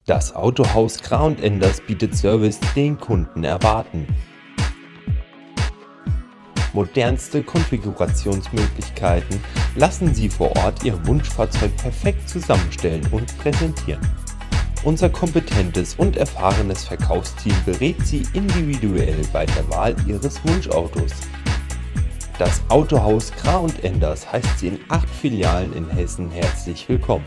Das Autohaus Krah & Enders bietet Service, den Kunden erwarten. Modernste Konfigurationsmöglichkeiten lassen Sie vor Ort Ihr Wunschfahrzeug perfekt zusammenstellen und präsentieren. Unser kompetentes und erfahrenes Verkaufsteam berät Sie individuell bei der Wahl Ihres Wunschautos. Das Autohaus Krah & Enders heißt Sie in 8 Filialen in Hessen herzlich willkommen.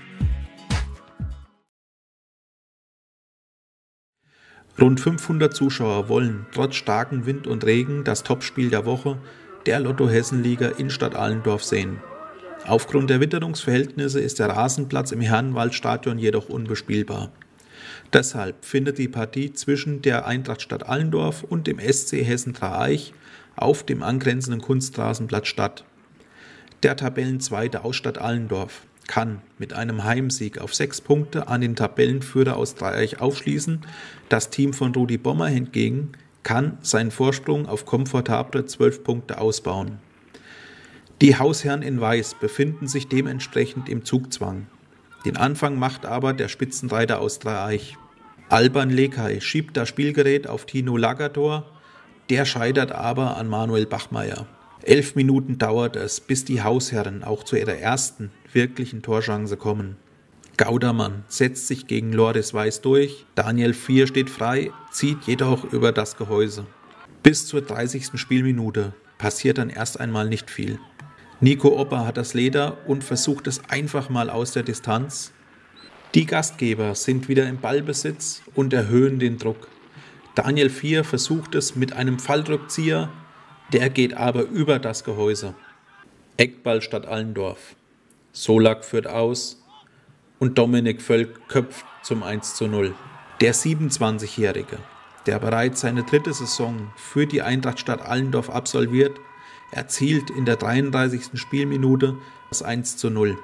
Rund 500 Zuschauer wollen trotz starkem Wind und Regen das Topspiel der Woche der Lotto-Hessen-Liga in Stadt Allendorf sehen. Aufgrund der Witterungsverhältnisse ist der Rasenplatz im Herrenwaldstadion jedoch unbespielbar. Deshalb findet die Partie zwischen der Eintracht Stadt Allendorf und dem SC Hessen Dreieich auf dem angrenzenden Kunstrasenplatz statt. Der Tabellenzweite aus Stadt Allendorf kann mit einem Heimsieg auf 6 Punkte an den Tabellenführer aus Dreieich aufschließen. Das Team von Rudi Bommer hingegen kann seinen Vorsprung auf komfortable 12 Punkte ausbauen. Die Hausherren in Weiß befinden sich dementsprechend im Zugzwang. Den Anfang macht aber der Spitzenreiter aus Dreieich. Alban Lekay schiebt das Spielgerät auf Tino Lagator, der scheitert aber an Manuel Bachmeier. 11 Minuten dauert es, bis die Hausherren auch zu ihrer ersten wirklichen Torchance kommen. Gaudermann setzt sich gegen Loris Weiß durch, Daniel Vier steht frei, zieht jedoch über das Gehäuse. Bis zur 30. Spielminute passiert dann erst einmal nicht viel. Nico Opper hat das Leder und versucht es einfach mal aus der Distanz. Die Gastgeber sind wieder im Ballbesitz und erhöhen den Druck. Daniel Vier versucht es mit einem Fallrückzieher, der geht aber über das Gehäuse. Eckball Stadt Allendorf. Solak führt aus und Dominik Völk köpft zum 1:0. Der 27-Jährige, der bereits seine 3. Saison für die Eintracht Stadt Allendorf absolviert, erzielt in der 33. Spielminute das 1:0.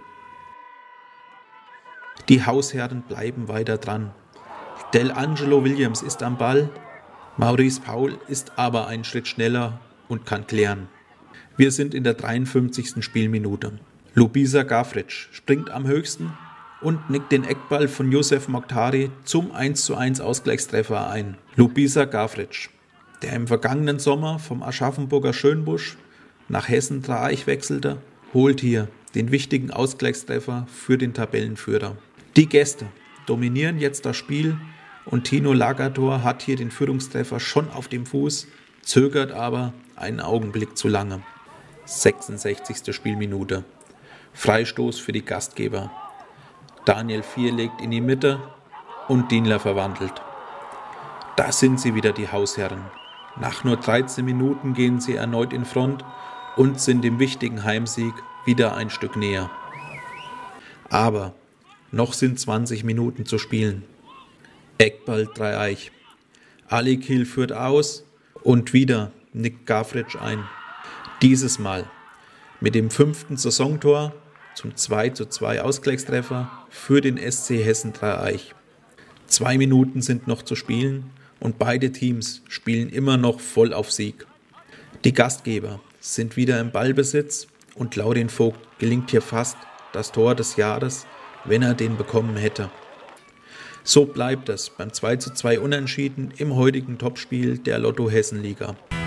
Die Hausherren bleiben weiter dran. Del Angelo Williams ist am Ball, Maurice Paul ist aber einen Schritt schneller und kann klären. Wir sind in der 53. Spielminute. Lubisa Gavric springt am höchsten und nickt den Eckball von Youssef Mokhtari zum 1:1 Ausgleichstreffer ein. Lubisa Gavric, der im vergangenen Sommer vom Aschaffenburger Schönbusch nach Hessen Dreieich wechselte, holt hier den wichtigen Ausgleichstreffer für den Tabellenführer. Die Gäste dominieren jetzt das Spiel und Tino Lagator hat hier den Führungstreffer schon auf dem Fuß, zögert aber einen Augenblick zu lange. 66. Spielminute. Freistoß für die Gastgeber. Daniel Vier legt in die Mitte und Dienler verwandelt. Da sind sie wieder, die Hausherren. Nach nur 13 Minuten gehen sie erneut in Front und sind dem wichtigen Heimsieg wieder ein Stück näher. Aber noch sind 20 Minuten zu spielen. Eckball Dreieich. Ali Kiel führt aus und wieder nickt Gavric ein. Dieses Mal mit dem 5. Saisontor zum 2:2 Ausgleichstreffer für den SC Hessen Dreieich. 2 Minuten sind noch zu spielen und beide Teams spielen immer noch voll auf Sieg. Die Gastgeber sind wieder im Ballbesitz und Laurin Vogt gelingt hier fast das Tor des Jahres, wenn er den bekommen hätte. So bleibt es beim 2:2 Unentschieden im heutigen Topspiel der Lotto-Hessen-Liga.